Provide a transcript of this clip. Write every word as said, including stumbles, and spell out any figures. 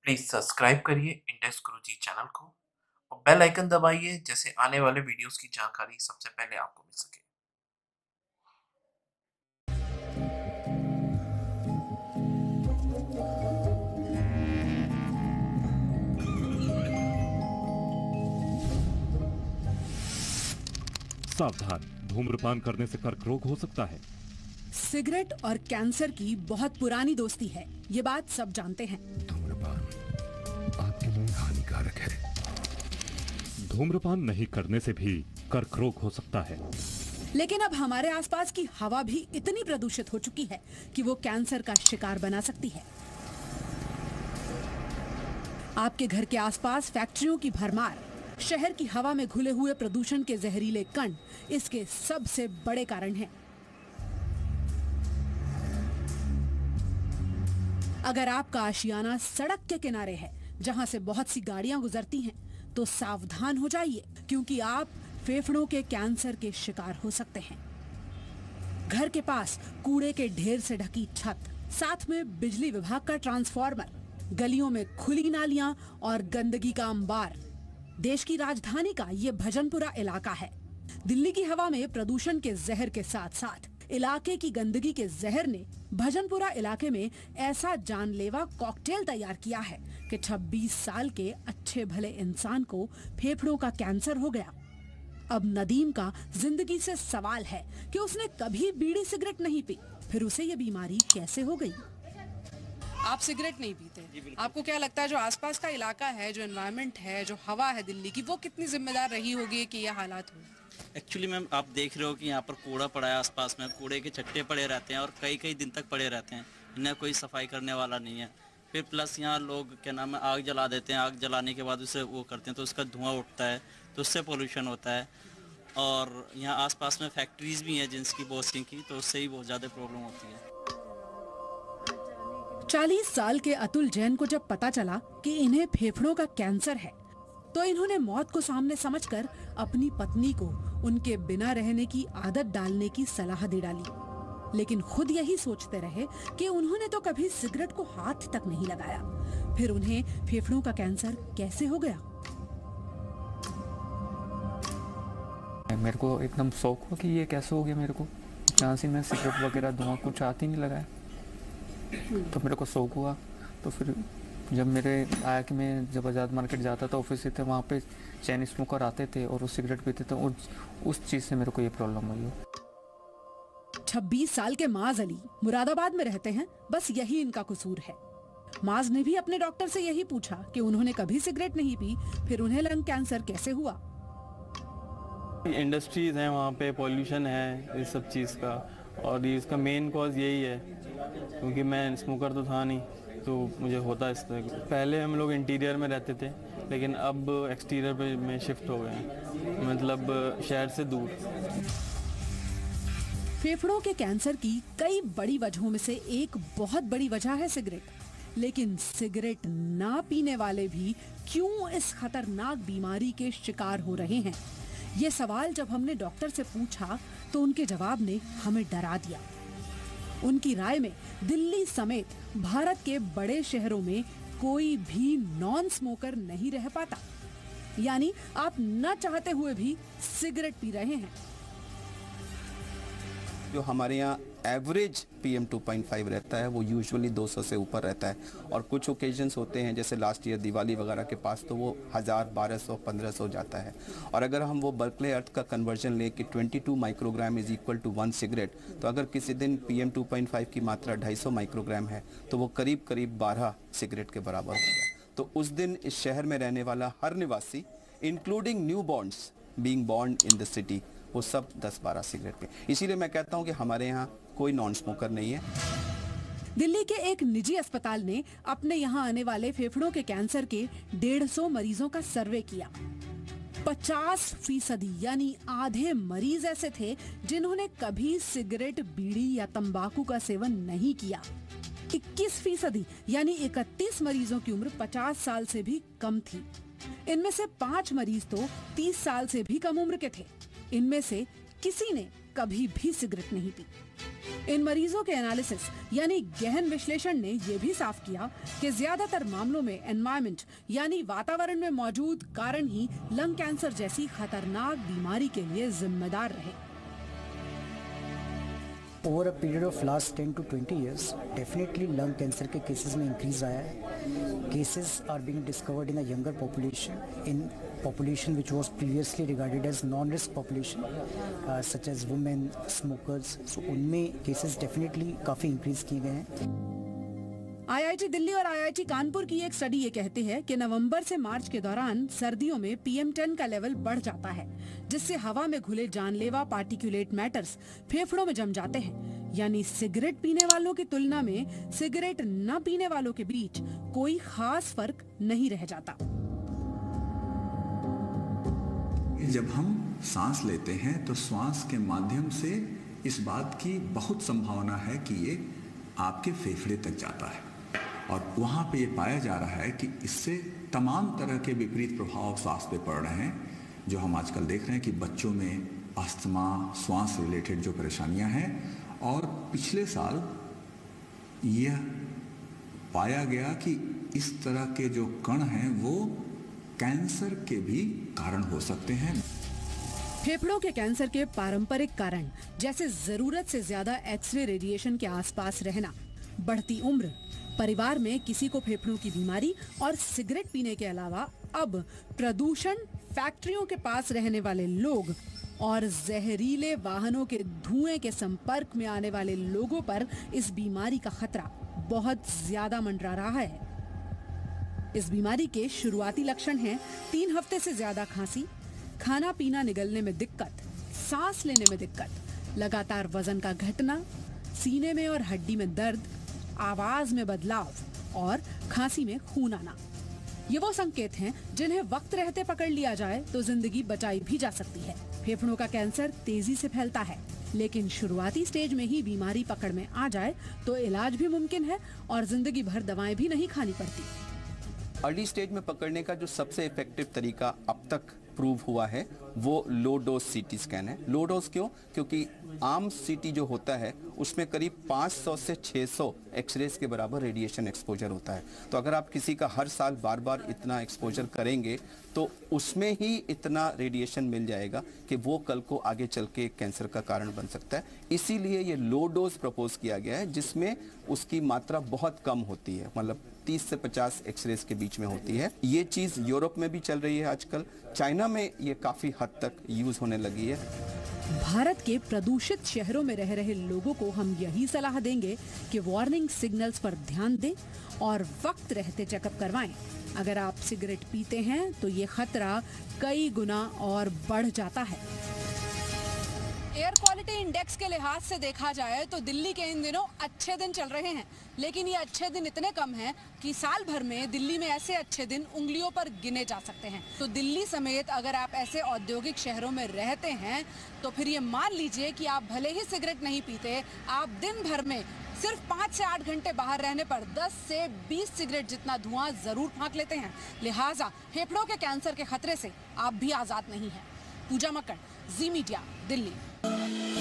Please subscribe करिए index Guruji channel को और बेल आइकन दबाइए, जैसे आने वाले वीडियोस की जानकारी सबसे पहले आपको मिल सके। सावधान, धूम्रपान करने से कर्करोग हो सकता है। सिगरेट और कैंसर की बहुत पुरानी दोस्ती है, ये बात सब जानते हैं। धूम्रपान आपके लिए हानिकारक है। धूम्रपान नहीं करने से भी कर्करोग हो सकता है। लेकिन अब हमारे आसपास की हवा भी इतनी प्रदूषित हो चुकी है कि वो कैंसर का शिकार बना सकती है। आपके घर के आसपास फैक्ट्रियों की भरमार, शहर की हवा में घुले हुए प्रदूषण के जहरीले कण इसके सबसे बड़े कारण हैं। अगर आपका आशियाना सड़क के किनारे है जहां से बहुत सी गाड़ियां गुजरती हैं, तो सावधान हो जाइए, क्योंकि आप फेफड़ों के कैंसर के शिकार हो सकते हैं। घर के पास कूड़े के ढेर से ढकी छत, साथ में बिजली विभाग का ट्रांसफार्मर, गलियों में खुली नालियां और गंदगी का अंबार। देश की राजधानी का ये भजनपुरा इलाका है। दिल्ली की हवा में प्रदूषण के जहर के साथ साथ इलाके की गंदगी के जहर ने भजनपुरा इलाके में ऐसा जानलेवा कॉकटेल तैयार किया है कि छब्बीस साल के अच्छे भले इंसान को फेफड़ों का कैंसर हो गया। अब नदीम का जिंदगी से सवाल है कि उसने कभी बीड़ी सिगरेट नहीं पी, फिर उसे ये बीमारी कैसे हो गई। आप सिगरेट नहीं पीते, आपको क्या लगता है जो आसपास का इलाका है, जो एनवायरनमेंट है, जो हवा है दिल्ली की, वो कितनी जिम्मेदार रही होगी कि ये हालात हो? एक्चुअली मैम आप देख रहे हो कि यहाँ पर कूड़ा पड़ा है, आसपास में कूड़े के चट्टे पड़े रहते हैं और कई कई दिन तक पड़े रहते हैं। इन्हें कोई सफाई करने वाला नहीं है। फिर प्लस यहाँ लोग क्या नाम है आग जला देते हैं, आग जलाने के बाद उसे वो करते हैं तो उसका धुआं उठता है, तो उससे पोल्यूशन होता है। और यहाँ आसपास में फैक्ट्रीज भी हैं जिनकी बॉसिंग की, तो उससे ही बहुत ज़्यादा प्रॉब्लम होती है। चालीस साल के अतुल जैन को जब पता चला कि इन्हें फेफड़ों का कैंसर है, तो इन्होंने मौत को सामने समझकर अपनी पत्नी को उनके बिना रहने की आदत डालने की सलाह दे डाली। लेकिन खुद यही सोचते रहे कि उन्होंने तो कभी सिगरेट को हाथ तक नहीं लगाया, फिर उन्हें फेफड़ों का कैंसर कैसे हो गया। मेरे को एकदम शौक हुआ कि ये कैसे हो गया मेरे को, जहाँ से मैं सिगरेट वगैरह धुआं कुछ हाथ ही नहीं लगाया, तो मेरे को शौक हुआ। तो फिर जब मेरे आया कि मैं जब आज़ाद मार्केट जाता था ऑफिस से, थे वहाँ पे चैन स्मोकर आते थे और वो सिगरेट पीते थे, और उस चीज़ से मेरे को ये प्रॉब्लम हुई। छब्बीस साल के माज अली मुरादाबाद में रहते हैं, बस यही इनका कसूर है। माज ने भी अपने डॉक्टर से यही पूछा कि उन्होंने कभी सिगरेट नहीं पी, फिर उन्हें लंग कैंसर कैसे हुआ। इंडस्ट्रीज हैं वहाँ पे, पॉल्यूशन है इस सब चीज़ का, और इसका मेन कॉज यही है, क्योंकि मैं स्मोकर तो था नहीं, तो मुझे होता इस तरह। पहले हम लोग इंटीरियर में रहते थे, लेकिन अब एक्सटीरियर पे में शिफ्ट हो गए हैं, मतलब शहर से दूर। फेफड़ों के कैंसर की कई बड़ी वजहों में से एक बहुत बड़ी वजह है सिगरेट। लेकिन सिगरेट ना पीने वाले भी क्यों इस खतरनाक बीमारी के शिकार हो रहे हैं, ये सवाल जब हमने डॉक्टर से पूछा तो उनके जवाब ने हमें डरा दिया। उनकी राय में दिल्ली समेत भारत के बड़े शहरों में कोई भी नॉन स्मोकर नहीं रह पाता, यानी आप न चाहते हुए भी सिगरेट पी रहे हैं। जो हमारे यहाँ average P M two point five रहता है वो यूजुअली दो सौ से ऊपर रहता है, और कुछ ओकेजन्स होते हैं जैसे लास्ट ईयर दिवाली वगैरह के पास तो वो हज़ार, बारह सौ, पंद्रह सौ जाता है। और अगर हम वो बर्कले अर्थ का कन्वर्जन ले कि बाईस microgram is equal to one cigarette, तो अगर किसी दिन P M two point five की मात्रा दो सौ पचास माइक्रोग्राम है तो वो करीब करीब बारह सिगरेट के बराबर हो गया। तो उस दिन इस शहर में रहने वाला हर निवासी, including newborns being born in the city, वो सब दस बारह सिगरेट पे। इसीलिए मैं कहता हूँ कि हमारे यहाँ कोई नॉन स्मोकर नहीं है। दिल्ली के एक निजी अस्पताल ने अपने यहाँ आने वाले फेफड़ों के कैंसर के डेढ़ सौ मरीजों का सर्वे किया। पचास फीसदी यानी आधे मरीज ऐसे थे जिन्होंने कभी सिगरेट, बीड़ी या तंबाकू का सेवन नहीं किया। इक्कीस फीसदी यानी इकतीस मरीजों की उम्र पचास साल से भी कम थी। इनमें से पांच मरीज तो तीस साल से भी कम उम्र के थे। इनमें से किसी ने कभी भी सिगरेट नहीं पी। इन मरीजों के एनालिसिस यानी गहन विश्लेषण ने यह भी साफ किया कि ज्यादातर मामलों में एनवायरमेंट यानी वातावरण में मौजूद कारण ही लंग कैंसर जैसी खतरनाक बीमारी के लिए जिम्मेदार रहे। Over a period of last ten to twenty years, definitely lung cancer के cases में increase आया है। Cases are being discovered in a younger population, in population which was previously regarded as non-risk population, uh, such as women, smokers. So उनमें cases definitely काफी increase किए गए हैं। आई I T Delhi और आई आई टी कानपुर की एक स्टडी ये कहती है कि नवंबर से मार्च के दौरान सर्दियों में पी एम टेन का लेवल बढ़ जाता है, जिससे हवा में घुले जानलेवा पार्टिकुलेट मैटर्स फेफड़ों में जम जाते हैं। यानी सिगरेट पीने वालों की तुलना में सिगरेट न पीने वालों के बीच कोई खास फर्क नहीं रह जाता। जब हम सांस लेते हैं तो श्वास के माध्यम से इस बात की बहुत संभावना है कि ये आपके फेफड़े तक जाता है, और वहाँ पे ये पाया जा रहा है कि इससे तमाम तरह के विपरीत प्रभाव श्वास पे पड़ रहे हैं, जो हम आजकल देख रहे हैं कि बच्चों में अस्थमा, श्वास रिलेटेड जो परेशानियां हैं। और पिछले साल यह पाया गया कि इस तरह के जो कण हैं वो कैंसर के भी कारण हो सकते हैं। फेफड़ों के कैंसर के पारंपरिक कारण जैसे जरूरत से ज्यादा एक्सरे रेडिएशन के आसपास रहना, बढ़ती उम्र, परिवार में किसी को फेफड़ों की बीमारी और सिगरेट पीने के अलावा अब प्रदूषण, फैक्ट्रियों के पास रहने वाले लोग और जहरीले वाहनों के धुएं के संपर्क में आने वाले लोगों पर इस बीमारी का खतरा बहुत ज्यादा मंडरा रहा है। इस बीमारी के शुरुआती लक्षण हैं तीन हफ्ते से ज्यादा खांसी, खाना पीना निगलने में दिक्कत, सांस लेने में दिक्कत, लगातार वजन का घटना, सीने में और हड्डी में दर्द, आवाज में बदलाव और खांसी में खून आना। ये वो संकेत हैं जिन्हें वक्त रहते पकड़ लिया जाए तो जिंदगी बचाई भी जा सकती है। फेफड़ों का कैंसर तेजी से फैलता है, लेकिन शुरुआती स्टेज में ही बीमारी पकड़ में आ जाए तो इलाज भी मुमकिन है और जिंदगी भर दवाएं भी नहीं खानी पड़ती। अर्ली स्टेज में पकड़ने का जो सबसे इफेक्टिव तरीका अब तक प्रूव हुआ है वो लो डोज सीटी स्कैन है। लो डोज क्यों? क्योंकि आम सीटी जो होता है उसमें करीब पाँच सौ से छह सौ एक्सरेज के बराबर रेडिएशन एक्सपोजर होता है। तो अगर आप किसी का हर साल बार बार इतना एक्सपोजर करेंगे तो उसमें ही इतना रेडिएशन मिल जाएगा कि वो कल को आगे चल के कैंसर का कारण बन सकता है। इसीलिए ये लो डोज प्रपोज किया गया है, जिसमें उसकी मात्रा बहुत कम होती है, मतलब तीस से पचास एक्सरेज के बीच में होती है। ये चीज़ यूरोप में भी चल रही है आजकल, चाइना में ये काफ़ी हद तक यूज़ होने लगी है। भारत के प्रदूषित शहरों में रह रहे लोगों को हम यही सलाह देंगे कि वार्निंग सिग्नल्स पर ध्यान दें और वक्त रहते चेकअप करवाएं। अगर आप सिगरेट पीते हैं तो ये खतरा कई गुना और बढ़ जाता है। एयर क्वालिटी इंडेक्स के लिहाज से देखा जाए तो दिल्ली के इन दिनों अच्छे दिन चल रहे हैं, लेकिन ये अच्छे दिन इतने कम हैं कि साल भर में दिल्ली में ऐसे अच्छे दिन उंगलियों पर गिने जा सकते हैं। तो दिल्ली समेत अगर आप ऐसे औद्योगिक शहरों में रहते हैं तो फिर ये मान लीजिए कि आप भले ही सिगरेट नहीं पीते, आप दिन भर में सिर्फ पाँच से आठ घंटे बाहर रहने पर दस से बीस सिगरेट जितना धुआं जरूर फाँक लेते हैं। लिहाजा फेफड़ों के कैंसर के खतरे से आप भी आजाद नहीं हैं। Pooja Makkar, Zee media, Delhi.